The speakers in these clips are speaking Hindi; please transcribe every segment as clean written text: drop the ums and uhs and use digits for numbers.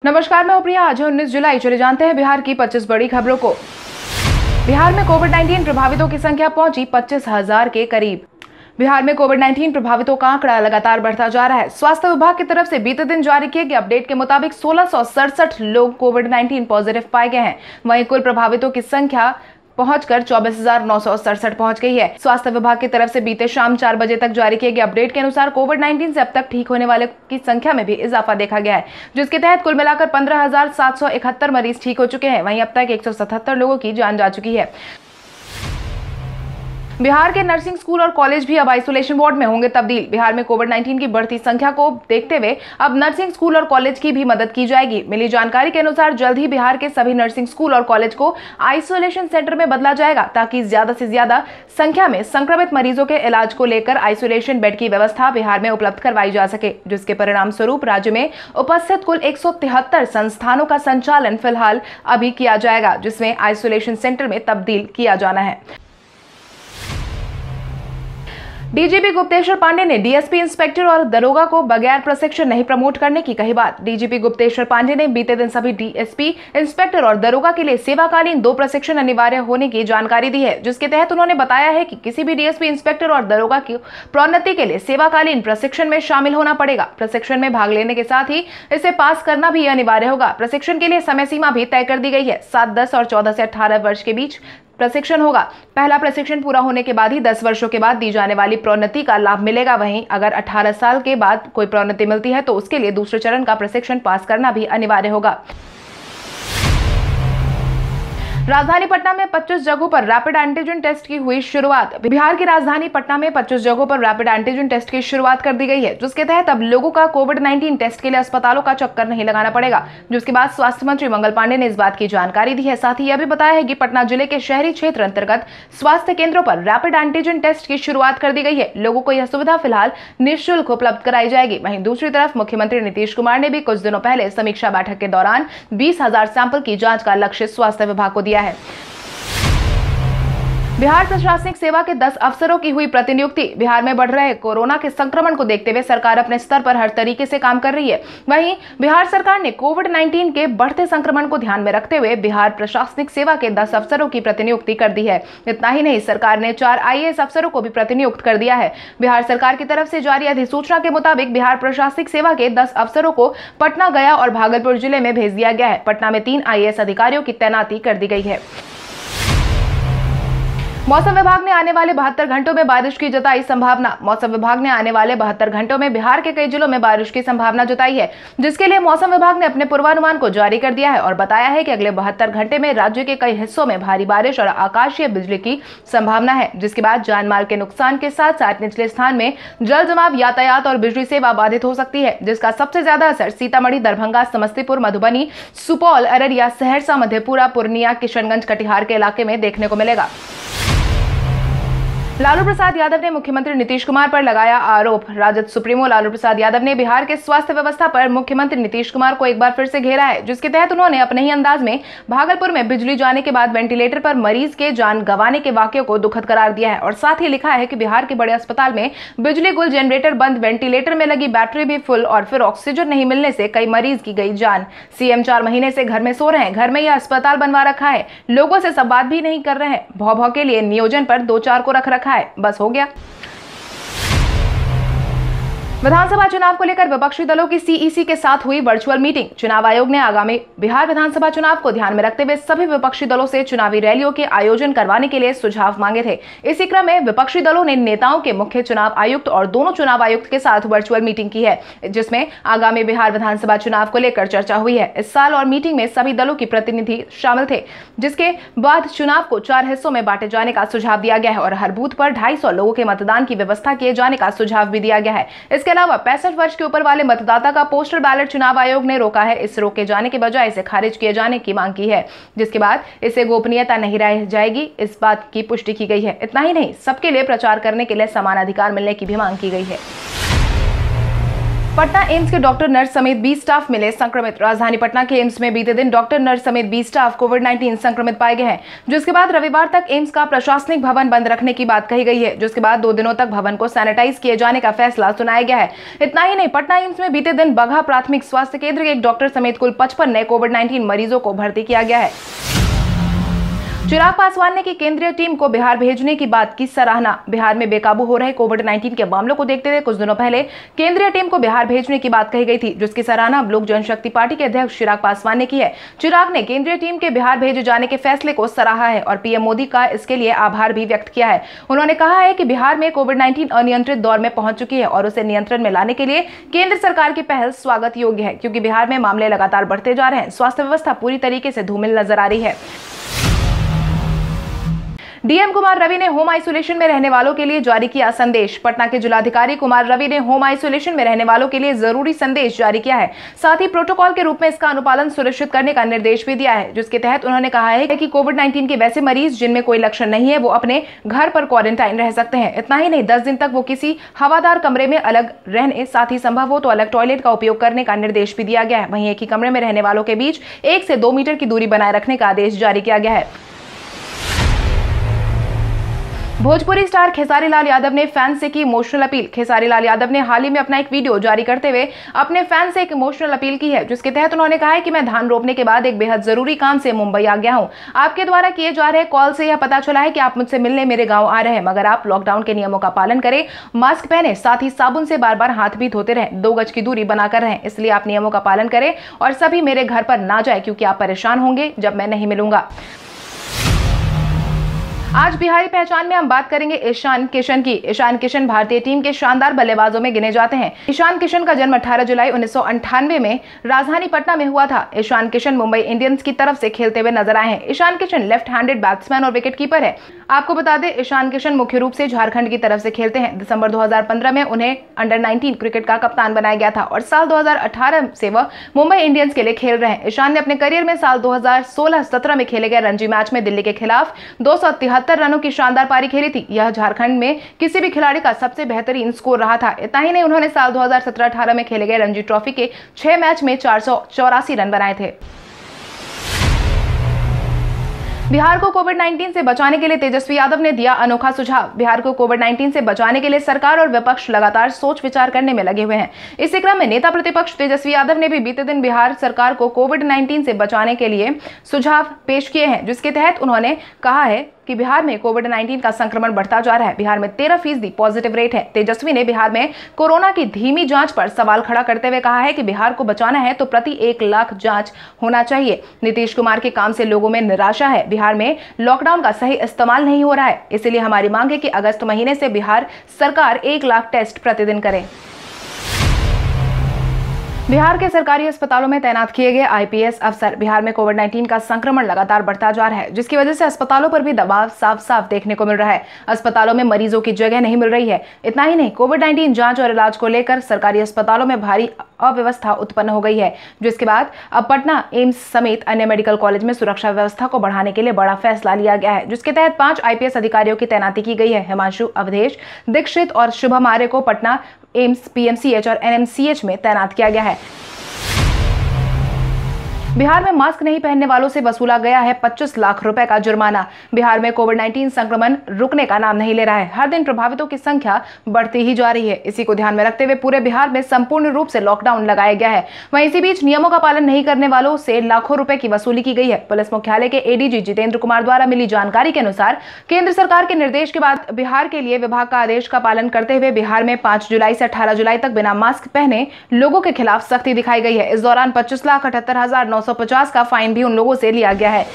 नमस्कार, मैं प्रिया। आज है 19 जुलाई। चले जानते हैं बिहार की 25 बड़ी खबरों को। बिहार में कोविड-19 प्रभावितों की संख्या पहुंची 25,000 के करीब। बिहार में कोविड-19 प्रभावितों का आंकड़ा लगातार बढ़ता जा रहा है। स्वास्थ्य विभाग की तरफ से बीते दिन जारी किए गए अपडेट के मुताबिक 1667 लोग कोविड-19 पॉजिटिव पाए गए हैं। वहीं कुल प्रभावितों की संख्या पहुंचकर 24,967 पहुंच गई है। स्वास्थ्य विभाग की तरफ से बीते शाम 4 बजे तक जारी किए गए अपडेट के अनुसार कोविड-19 से अब तक ठीक होने वाले की संख्या में भी इजाफा देखा गया है, जिसके तहत कुल मिलाकर 15,771 मरीज ठीक हो चुके हैं। वहीं अब तक 177 लोगों की जान जा चुकी है। बिहार के नर्सिंग स्कूल और कॉलेज भी अब आइसोलेशन वार्ड में होंगे तब्दील। बिहार में कोविड-19 की बढ़ती संख्या को देखते हुए अब नर्सिंग स्कूल और कॉलेज की भी मदद की जाएगी। मिली जानकारी के अनुसार जल्द ही बिहार के सभी नर्सिंग स्कूल और कॉलेज को आइसोलेशन सेंटर में बदला जाएगा, ताकि ज्यादा से ज्यादा संख्या में संक्रमित मरीजों के इलाज को लेकर आइसोलेशन बेड की व्यवस्था बिहार में उपलब्ध करवाई जा सके, जिसके परिणाम स्वरूप राज्य में उपस्थित कुल 173 संस्थानों का संचालन फिलहाल अभी किया जाएगा, जिसमें आइसोलेशन सेंटर में तब्दील किया जाना है। डीजीपी गुप्तेश्वर पांडे ने डीएसपी, इंस्पेक्टर और दरोगा को बगैर प्रशिक्षण नहीं प्रमोट करने की कही बात। डीजीपी गुप्तेश्वर पांडे ने बीते दिन सभी डीएसपी, इंस्पेक्टर और दरोगा के लिए सेवाकालीन 2 प्रशिक्षण अनिवार्य होने की जानकारी दी है, जिसके तहत उन्होंने बताया है कि किसी भी डीएसपी, इंस्पेक्टर और दरोगा की प्रोन्नति के लिए सेवाकालीन प्रशिक्षण में शामिल होना पड़ेगा। प्रशिक्षण में भाग लेने के साथ ही इसे पास करना भी अनिवार्य होगा। प्रशिक्षण के लिए समय सीमा भी तय कर दी गई है। 7, 10 और 14 से 18 वर्ष के बीच प्रशिक्षण होगा। पहला प्रशिक्षण पूरा होने के बाद ही 10 वर्षों के बाद दी जाने वाली प्रोन्नति का लाभ मिलेगा। वहीं अगर 18 साल के बाद कोई प्रोन्नति मिलती है तो उसके लिए दूसरे चरण का प्रशिक्षण पास करना भी अनिवार्य होगा। राजधानी पटना में 25 जगहों पर रैपिड एंटीजन टेस्ट की हुई शुरुआत। बिहार की राजधानी पटना में 25 जगहों पर रैपिड एंटीजन टेस्ट की शुरुआत कर दी गई है, जिसके तहत अब लोगों का कोविड-19 टेस्ट के लिए अस्पतालों का चक्कर नहीं लगाना पड़ेगा। जिसके बाद स्वास्थ्य मंत्री मंगल पांडे ने इस बात की जानकारी दी है। साथ ही यह भी बताया है कि पटना जिले के शहरी क्षेत्र अंतर्गत स्वास्थ्य केंद्रों पर रैपिड एंटीजन टेस्ट की शुरुआत कर दी गई है। लोगों को यह सुविधा फिलहाल निःशुल्क उपलब्ध कराई जाएगी। वहीं दूसरी तरफ मुख्यमंत्री नीतीश कुमार ने भी कुछ दिनों पहले समीक्षा बैठक के दौरान 20,000 सैंपल की जांच का लक्ष्य स्वास्थ्य विभाग को दिया है। बिहार प्रशासनिक सेवा के 10 अफसरों की हुई प्रतिनियुक्ति। बिहार में बढ़ रहे कोरोना के संक्रमण को देखते हुए सरकार अपने स्तर पर हर तरीके से काम कर रही है। वहीं बिहार सरकार ने कोविड-19 के बढ़ते संक्रमण को ध्यान में रखते हुए बिहार प्रशासनिक सेवा के 10 अफसरों की प्रतिनियुक्ति कर दी है। इतना ही नहीं, सरकार ने 4 आईएएस अफसरों को भी प्रतिनियुक्त कर दिया है। बिहार सरकार की तरफ से जारी अधिसूचना के मुताबिक बिहार प्रशासनिक सेवा के 10 अफसरों को पटना, गया और भागलपुर जिले में भेज दिया गया है। पटना में 3 आईएएस अधिकारियों की तैनाती कर दी गई है। मौसम विभाग ने आने वाले 72 घंटों में बारिश की जताई संभावना। मौसम विभाग ने आने वाले 72 घंटों में बिहार के कई जिलों में बारिश की संभावना जताई है, जिसके लिए मौसम विभाग ने अपने पूर्वानुमान को जारी कर दिया है और बताया है कि अगले 72 घंटे में राज्य के कई हिस्सों में भारी बारिश और आकाशीय बिजली की संभावना है, जिसके बाद जानमाल के नुकसान के साथ साथ निचले स्थान में जल जमाव, यातायात और बिजली सेवा बाधित हो सकती है, जिसका सबसे ज्यादा असर सीतामढ़ी, दरभंगा, समस्तीपुर, मधुबनी, सुपौल, अररिया, सहरसा, मधेपुरा, पूर्णिया, किशनगंज, कटिहार के इलाके में देखने को मिलेगा। लालू प्रसाद यादव ने मुख्यमंत्री नीतीश कुमार पर लगाया आरोप। राजद सुप्रीमो लालू प्रसाद यादव ने बिहार के स्वास्थ्य व्यवस्था पर मुख्यमंत्री नीतीश कुमार को एक बार फिर से घेरा है, जिसके तहत उन्होंने अपने ही अंदाज में भागलपुर में बिजली जाने के बाद वेंटिलेटर पर मरीज के जान गंवाने के वाकये को दुखद करार दिया है और साथ ही लिखा है कि बिहार के बड़े अस्पताल में बिजली गुल, जनरेटर बंद, वेंटिलेटर में लगी बैटरी भी फुल और फिर ऑक्सीजन नहीं मिलने से कई मरीज की गई जान। सीएम 4 महीने से घर में सो रहे हैं, घर में यह अस्पताल बनवा रखा है, लोगों से संवाद भी नहीं कर रहे हैं, भौ के लिए नियोजन पर 2-4 को रख रखा है, बस हो गया। विधानसभा चुनाव को लेकर विपक्षी दलों की सीईसी के साथ हुई वर्चुअल मीटिंग। चुनाव आयोग ने आगामी बिहार विधानसभा चुनाव को ध्यान में रखते हुए सभी विपक्षी दलों से चुनावी रैलियों के आयोजन करवाने के लिए सुझाव मांगे थे। इसी क्रम में विपक्षी दलों ने नेताओं के मुख्य चुनाव आयुक्त और दोनों चुनाव आयुक्त के साथ वर्चुअल मीटिंग की है, जिसमें आगामी बिहार विधानसभा चुनाव को लेकर चर्चा हुई है। इस साल और मीटिंग में सभी दलों की प्रतिनिधि शामिल थे, जिसके बाद चुनाव को 4 हिस्सों में बांटे जाने का सुझाव दिया गया है और हर बूथ पर 250 लोगों के मतदान की व्यवस्था किए जाने का सुझाव भी दिया गया है। इसके अलावा 65 वर्ष के ऊपर वाले मतदाता का पोस्टल बैलेट चुनाव आयोग ने रोका है। इस रोके जाने के बजाय इसे खारिज किए जाने की मांग की है, जिसके बाद इसे गोपनीयता नहीं रह जाएगी, इस बात की पुष्टि की गई है। इतना ही नहीं, सबके लिए प्रचार करने के लिए समान अधिकार मिलने की भी मांग की गई है। पटना एम्स के डॉक्टर नर्स समेत 20 स्टाफ मिले संक्रमित। राजधानी पटना के एम्स में बीते दिन डॉक्टर नर्स समेत 20 स्टाफ कोविड-19 संक्रमित पाए गए हैं, जिसके बाद रविवार तक एम्स का प्रशासनिक भवन बंद रखने की बात कही गई है, जिसके बाद 2 दिनों तक भवन को सैनिटाइज किए जाने का फैसला सुनाया गया है। इतना ही नहीं, पटना एम्स में बीते दिन बगहा प्राथमिक स्वास्थ्य केंद्र के एक डॉक्टर समेत कुल 55 नए कोविड-19 मरीजों को भर्ती किया गया है। चिराग पासवान ने की केंद्रीय टीम को बिहार भेजने की बात की सराहना। बिहार में बेकाबू हो रहे कोविड-19 के मामलों को देखते हुए कुछ दिनों पहले केंद्रीय टीम को बिहार भेजने की बात कही गई थी, जिसकी सराहना लोक जनशक्ति पार्टी के अध्यक्ष चिराग पासवान ने की है। चिराग ने केंद्रीय टीम के बिहार भेजे जाने के फैसले को सराहा है और पीएम मोदी का इसके लिए आभार भी व्यक्त किया है। उन्होंने कहा है कि बिहार में कोविड-19 अनियंत्रित दौर में पहुंच चुकी है और उसे नियंत्रण में लाने के लिए केंद्र सरकार की पहल स्वागत योग्य है, क्योंकि बिहार में मामले लगातार बढ़ते जा रहे हैं। स्वास्थ्य व्यवस्था पूरी तरीके से धूमिल नजर आ रही है। डीएम कुमार रवि ने होम आइसोलेशन में रहने वालों के लिए जारी किया संदेश। पटना के जिलाधिकारी कुमार रवि ने होम आइसोलेशन में रहने वालों के लिए जरूरी संदेश जारी किया है। साथ ही प्रोटोकॉल के रूप में इसका अनुपालन सुनिश्चित करने का निर्देश भी दिया है, जिसके तहत उन्होंने कहा है कि कोविड-19 के वैसे मरीज जिनमें कोई लक्षण नहीं है वो अपने घर पर क्वारंटाइन रह सकते हैं। इतना ही नहीं, 10 दिन तक वो किसी हवादार कमरे में अलग रहने, साथ ही संभव हो तो अलग टॉयलेट का उपयोग करने का निर्देश भी दिया गया है। वहीं एक ही कमरे में रहने वालों के बीच 1 से 2 मीटर की दूरी बनाए रखने का आदेश जारी किया गया है। भोजपुरी स्टार खेसारी लाल यादव ने फैंस से की इमोशनल अपील। खेसारी लाल यादव ने हाल ही में अपना एक वीडियो जारी करते हुए अपने फैंस से एक इमोशनल अपील की है, जिसके तहत उन्होंने कहा है कि मैं धान रोपने के बाद एक बेहद जरूरी काम से मुंबई आ गया हूं। आपके द्वारा किए जा रहे कॉल से यह पता चला है कि आप मुझसे मिलने मेरे गाँव आ रहे हैं, मगर आप लॉकडाउन के नियमों का पालन करें, मास्क पहने, साथ ही साबुन से बार बार हाथ भी धोते रहें, 2 गज की दूरी बनाकर रहें। इसलिए आप नियमों का पालन करें और सभी मेरे घर पर ना जाए, क्योंकि आप परेशान होंगे जब मैं नहीं मिलूंगा। आज बिहारी पहचान में हम बात करेंगे ईशान किशन की। ईशान किशन भारतीय टीम के शानदार बल्लेबाजों में गिने जाते हैं। ईशान किशन का जन्म 18 जुलाई 1998 में राजधानी पटना में हुआ था। ईशान किशन मुंबई इंडियंस की तरफ से खेलते हुए नजर आए हैं। Ishan Kishan left handed batsman और विकेटकीपर है। आपको बता दें, ईशान किशन मुख्य रूप से झारखंड की तरफ से खेलते हैं। दिसंबर 2015 में उन्हें अंडर 19 क्रिकेट का कप्तान बनाया गया था और साल 2018 से वह मुंबई इंडियंस के लिए खेल रहे हैं। ईशान ने अपने करियर में साल 2016-17 में खेले गए रणजी मैच में दिल्ली के खिलाफ 273 रनों की शानदार पारी खेली थी। यह झारखंड में किसी भी खिलाड़ी का सबसे बेहतरीन स्कोर रहा था। इतना ही नहीं, उन्होंने साल 2017-18 में खेले गए रणजी ट्रॉफी के 6 मैच में 484 रन बनाए थे। बिहार को कोविड-19 से बचाने के लिए तेजस्वी यादव ने दिया अनोखा सुझाव। बिहार को कोविड-19 से बचाने के लिए सरकार और विपक्ष लगातार सोच विचार करने में लगे हुए हैं। इसी क्रम में नेता प्रतिपक्ष तेजस्वी यादव ने भी बीते दिन बिहार सरकार को कोविड-19 से बचाने के लिए सुझाव पेश किए हैं, जिसके तहत उन्होंने कहा है कि बिहार में कोविड-19 का संक्रमण बढ़ता जा रहा है। बिहार में 13% पॉजिटिव रेट है। तेजस्वी ने बिहार में कोरोना की धीमी जांच पर सवाल खड़ा करते हुए कहा है कि बिहार को बचाना है तो प्रति 1 लाख जांच होना चाहिए। नीतीश कुमार के काम से लोगों में निराशा है। बिहार में लॉकडाउन का सही इस्तेमाल नहीं हो रहा है, इसलिए हमारी मांग है कि अगस्त महीने से बिहार सरकार 1 लाख टेस्ट प्रतिदिन करे। बिहार के सरकारी अस्पतालों में तैनात किए गए आईपीएस अफसर। बिहार में कोविड-19 का संक्रमण लगातार बढ़ता जा रहा है, जिसकी वजह से अस्पतालों पर भी दबाव साफ साफ देखने को मिल रहा है। अस्पतालों में मरीजों की जगह नहीं मिल रही है। इतना ही नहीं, कोविड-19 जांच और इलाज को लेकर सरकारी अस्पतालों में भारी अव्यवस्था उत्पन्न हो गई है, जिसके बाद अब पटना एम्स समेत अन्य मेडिकल कॉलेज में सुरक्षा व्यवस्था को बढ़ाने के लिए बड़ा फैसला लिया गया है, जिसके तहत 5 आईपीएस अधिकारियों की तैनाती की गई है। हिमांशु, अवधेश, दीक्षित और शुभम आर्य को पटना एम्स, पीएमसीएच और एनएमसीएच में तैनात किया गया है। बिहार में मास्क नहीं पहनने वालों से वसूला गया है 25 लाख रुपए का जुर्माना। बिहार में कोविड-19 संक्रमण रुकने का नाम नहीं ले रहा है। हर दिन प्रभावितों की संख्या बढ़ती ही जा रही है। इसी को ध्यान में रखते हुए पूरे बिहार में संपूर्ण रूप से लॉकडाउन लगाया गया है। वहीं इसी बीच नियमों का पालन नहीं करने वालों से लाखों रुपए की वसूली की गई है। पुलिस मुख्यालय के एडीजी जितेंद्र कुमार द्वारा मिली जानकारी के अनुसार केंद्र सरकार के निर्देश के बाद बिहार के लिए विभाग का आदेश का पालन करते हुए बिहार में 5 जुलाई से 18 जुलाई तक बिना मास्क पहने लोगों के खिलाफ सख्ती दिखाई गई है। इस दौरान 25,78,950 का फाइन भी उन लोगों से लिया गया है।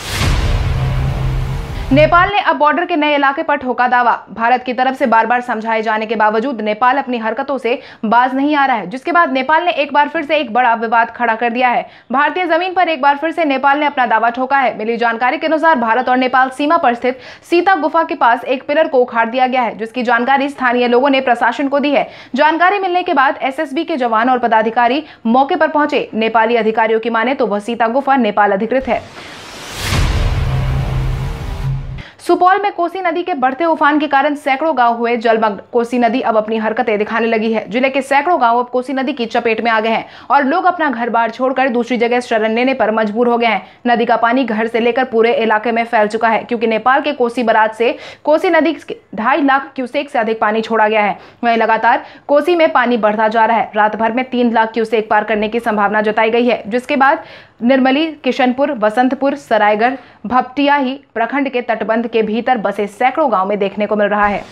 नेपाल ने अब बॉर्डर के नए इलाके पर ठोका दावा। भारत की तरफ से बार बार समझाए जाने के बावजूद नेपाल अपनी हरकतों से बाज नहीं आ रहा है, जिसके बाद नेपाल ने एक बार फिर से एक बड़ा विवाद खड़ा कर दिया है। भारतीय जमीन पर एक बार फिर से नेपाल ने अपना दावा ठोका है। मिली जानकारी के अनुसार भारत और नेपाल सीमा पर स्थित सीता गुफा के पास एक पिलर को उखाड़ दिया गया है, जिसकी जानकारी स्थानीय लोगों ने प्रशासन को दी है। जानकारी मिलने के बाद एसएसबी के जवान और पदाधिकारी मौके पर पहुंचे। नेपाली अधिकारियों की माने तो वह सीता गुफा नेपाल अधिकृत है। सुपौल में कोसी नदी के बढ़ते उफान के कारण सैकड़ों गांव हुए जलमग्न। कोसी नदी अब अपनी हरकतें दिखाने लगी है। जिले के सैकड़ों गांव अब कोसी नदी की चपेट में आ गए हैं और लोग अपना घर बार छोड़कर दूसरी जगह शरण लेने पर मजबूर हो गए हैं। नदी का पानी घर से लेकर पूरे इलाके में फैल चुका है, क्योंकि नेपाल के कोसी बराज से कोसी नदी 2.5 लाख क्यूसेक से अधिक पानी छोड़ा गया है। वहीं लगातार कोसी में पानी बढ़ता जा रहा है। रात भर में 3 लाख क्यूसेक पार करने की संभावना जताई गई है, जिसके बाद निर्मली, किशनपुर, बसंतपुर, सरायगढ़, भपटियाही प्रखंड के तटबंध के भीतर बसे सैकड़ों गांव में देखने को मिल रहा है।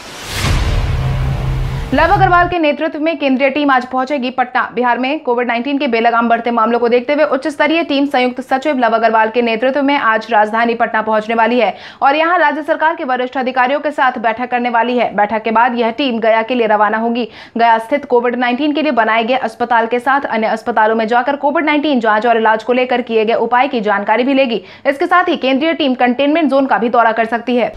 लव अग्रवाल के नेतृत्व में केंद्रीय टीम आज पहुंचेगी पटना। बिहार में कोविड-19 के बेलगाम बढ़ते मामलों को देखते हुए उच्च स्तरीय टीम संयुक्त सचिव लव अग्रवाल के नेतृत्व में आज राजधानी पटना पहुंचने वाली है और यहां राज्य सरकार के वरिष्ठ अधिकारियों के साथ बैठक करने वाली है। बैठक के बाद यह टीम गया के लिए रवाना होगी। गया स्थित कोविड-19 के लिए बनाए गए अस्पताल के साथ अन्य अस्पतालों में जाकर कोविड-19 जांच और इलाज को लेकर किए गए उपाय की जानकारी भी लेगी। इसके साथ ही केंद्रीय टीम कंटेनमेंट जोन का भी दौरा कर सकती है।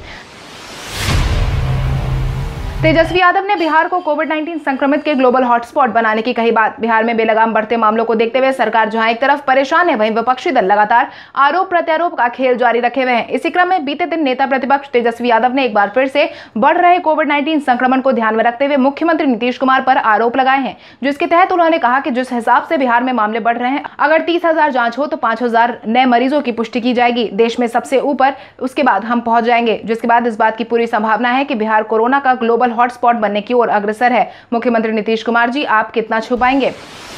तेजस्वी यादव ने बिहार को कोविड-19 संक्रमित के ग्लोबल हॉटस्पॉट बनाने की कही बात। बिहार में बेलगाम बढ़ते मामलों को देखते हुए सरकार जहां एक तरफ परेशान है, वहीं विपक्षी दल लगातार आरोप प्रत्यारोप का खेल जारी रखे हुए हैं। इसी क्रम में बीते दिन नेता प्रतिपक्ष तेजस्वी यादव ने एक बार फिर से बढ़ रहे कोविड-19 संक्रमण को ध्यान में रखते हुए मुख्यमंत्री नीतीश कुमार पर आरोप लगाए हैं, जिसके तहत उन्होंने कहा कि जिस हिसाब से बिहार में मामले बढ़ रहे हैं, अगर 30,000 जांच हो तो 5,000 नए मरीजों की पुष्टि की जाएगी। देश में सबसे ऊपर उसके बाद हम पहुंच जाएंगे। जिसके बाद इस बात की पूरी संभावना है कि बिहार कोरोना का ग्लोबल हॉटस्पॉट बनने की ओर अग्रसर है। मुख्यमंत्री नीतीश कुमार जी, आप कितना छुपाएंगे?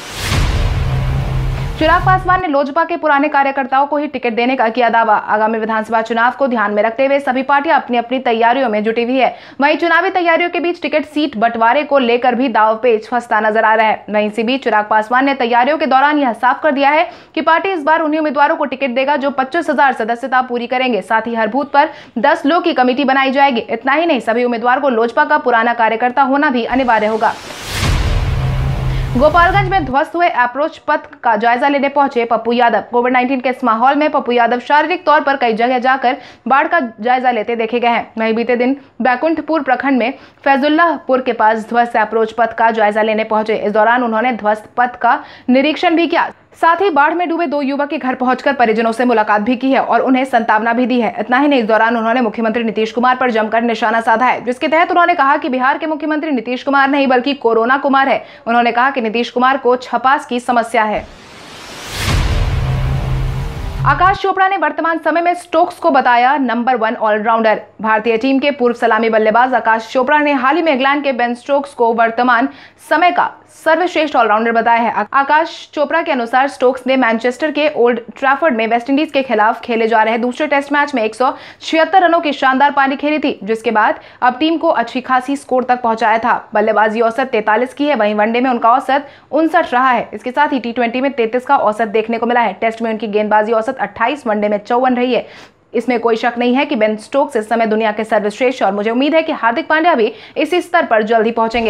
चिराग पासवान ने लोजपा के पुराने कार्यकर्ताओं को ही टिकट देने का किया दावा। आगामी विधानसभा चुनाव को ध्यान में रखते हुए सभी पार्टियां अपनी अपनी तैयारियों में जुटी हुई है। वहीं चुनावी तैयारियों के बीच टिकट सीट बंटवारे को लेकर भी दांवपेच फंसता नजर आ रहा है। वहीं इसी बीच चिराग पासवान ने तैयारियों के दौरान यह साफ कर दिया है कि पार्टी इस बार उन्हीं उम्मीदवारों को टिकट देगा जो 25,000 सदस्यता पूरी करेंगे। साथ ही हर बूथ पर 10 लोग की कमेटी बनाई जाएगी। इतना ही नहीं, सभी उम्मीदवार को लोजपा का पुराना कार्यकर्ता होना भी अनिवार्य होगा। गोपालगंज में ध्वस्त हुए अप्रोच पथ का जायजा लेने पहुंचे पप्पू यादव। कोविड-19 के इस माहौल में पप्पू यादव शारीरिक तौर पर कई जगह जाकर बाढ़ का जायजा लेते देखे गए हैं। वहीं बीते दिन बैकुंठपुर प्रखंड में फैजुल्लाहपुर के पास ध्वस्त अप्रोच पथ का जायजा लेने पहुंचे। इस दौरान उन्होंने ध्वस्त पथ का निरीक्षण भी किया। साथ ही बाढ़ में डूबे 2 युवक के घर पहुंचकर परिजनों से मुलाकात भी की है और उन्हें सांत्वना भी दी है। इतना ही नहीं, इस दौरान उन्होंने मुख्यमंत्री नीतीश कुमार पर जमकर निशाना साधा है, जिसके तहत उन्होंने कहा कि बिहार के मुख्यमंत्री नीतीश कुमार नहीं बल्कि कोरोना कुमार है। उन्होंने कहा कि नीतीश कुमार को छपास की समस्या है। आकाश चोपड़ा ने वर्तमान समय में स्टोक्स को बताया नंबर 1 ऑलराउंडर। भारतीय टीम के पूर्व सलामी बल्लेबाज आकाश चोपड़ा ने हाल ही में इंग्लैंड के बेन स्टोक्स को वर्तमान समय का सर्वश्रेष्ठ ऑलराउंडर बताया है। आकाश चोपड़ा के अनुसार स्टोक्स ने मैनचेस्टर के ओल्ड ट्रैफर्ड में वेस्टइंडीज के खिलाफ खेले जा रहे दूसरे टेस्ट मैच में 176 रनों की शानदार पारी खेली थी, जिसके बाद अब टीम को अच्छी खासी स्कोर तक पहुंचाया था। बल्लेबाजी औसत 43 की है, वहीं वनडे में उनका औसत 59 रहा है। इसके साथ ही T20 में 33 का औसत देखने को मिला है। टेस्ट में उनकी गेंदबाजी औसत 28, वनडे में 54 रही है। इसमें कोई शक नहीं है कि बेन स्टोक्स इस समय दुनिया के सर्वश्रेष्ठ, और मुझे उम्मीद है कि हार्दिक पांड्या भी इसी स्तर पर जल्दी पहुंचेंगे।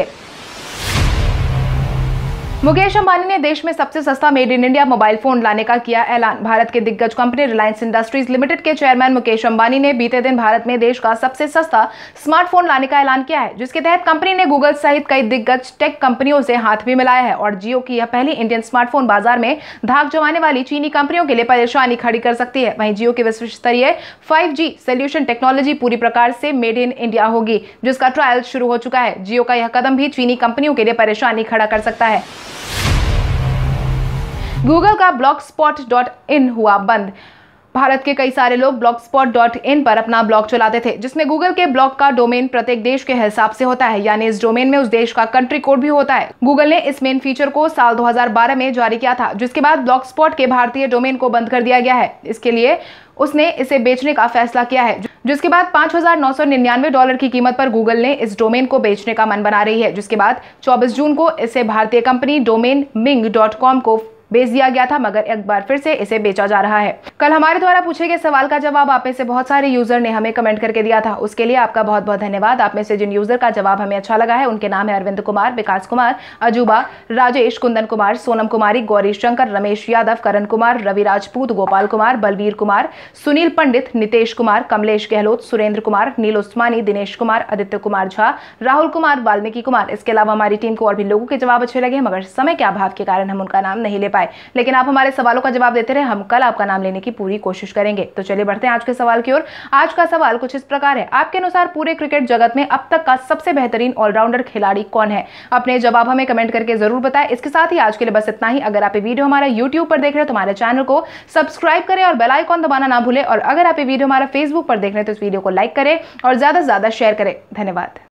मुकेश अंबानी ने देश में सबसे सस्ता made in India mobile phone लाने का किया ऐलान। भारत के दिग्गज कंपनी रिलायंस इंडस्ट्रीज लिमिटेड के चेयरमैन मुकेश अंबानी ने बीते दिन भारत में देश का सबसे सस्ता स्मार्टफोन लाने का ऐलान किया है, जिसके तहत कंपनी ने गूगल सहित कई दिग्गज टेक कंपनियों से हाथ भी मिलाया है और जियो की यह पहली इंडियन स्मार्टफोन बाजार में धाक जमाने वाली चीनी कंपनियों के लिए परेशानी खड़ी कर सकती है। वहीं जियो की विश्व स्तरीय 5G सोल्यूशन टेक्नोलॉजी पूरी प्रकार से मेड इन इंडिया होगी, जिसका ट्रायल शुरू हो चुका है। जियो का यह कदम भी चीनी कंपनियों के लिए परेशानी खड़ा कर सकता है। गूगल का blogspot.in हुआ बंद। भारत के कई सारे लोग blogspot.in पर अपना ब्लॉग चलाते थे, जिसमें गूगल के ब्लॉग का डोमेन प्रत्येक देश के हिसाब से होता है, यानी इस डोमेन में उस देश का कंट्री कोड भी होता है। गूगल ने इस मेन फीचर को साल 2012 में जारी किया था, जिसके बाद ब्लॉगस्पॉट के भारतीय डोमेन को बंद कर दिया गया है। इसके लिए उसने इसे बेचने का फैसला किया है, जिसके बाद $5,999 की कीमत पर गूगल ने इस डोमेन को बेचने का मन बना रही है। जिसके बाद 24 जून को इसे भारतीय कंपनी डोमेन ming.com को बेच दिया गया था, मगर एक बार फिर से इसे बेचा जा रहा है। कल हमारे द्वारा पूछे गए सवाल का जवाब आप में से बहुत सारे यूजर ने हमें कमेंट करके दिया था, उसके लिए आपका बहुत बहुत धन्यवाद। आप में से जिन यूजर का जवाब हमें अच्छा लगा है उनके नाम है अरविंद कुमार, विकास कुमार, अजूबा, राजेश, कुंदन कुमार, सोनम कुमारी, गौरी शंकर, रमेश यादव, करण कुमार, रवि राजपूत, गोपाल कुमार, बलवीर कुमार, सुनील पंडित, नितेश कुमार, कमलेश गहलोत, सुरेंद्र कुमार, नील उस्मानी, दिनेश कुमार, आदित्य कुमार झा, राहुल कुमार, वाल्मीकि कुमार। इसके अलावा हमारी टीम को और भी लोगों के जवाब अच्छे लगे, मगर समय के अभाव के कारण हम उनका नाम नहीं ले पाए। पाए, लेकिन आप हमारे सवालों का जवाब देते रहे, हम कल आपका नाम लेने की पूरी कोशिश करेंगे। तो चलिए बढ़ते हैं आज के सवाल की ओर। आज का सवाल कुछ इस प्रकार है, आपके अनुसार पूरे क्रिकेट जगत में अब तक का सबसे बेहतरीन ऑलराउंडर खिलाड़ी कौन है? अपने जवाब हमें कमेंट करके जरूर बताएं। इसके साथ ही आज के लिए बस इतना ही। अगर आप ये वीडियो हमारा यूट्यूब पर देख रहे हैं तो हमारे चैनल को सब्सक्राइब करें और बेल आइकॉन दबाना ना भूलें, और अगर आप ये वीडियो हमारा फेसबुक पर देख रहे हैं तो इस वीडियो को लाइक करें और ज्यादा से ज्यादा शेयर करें। धन्यवाद।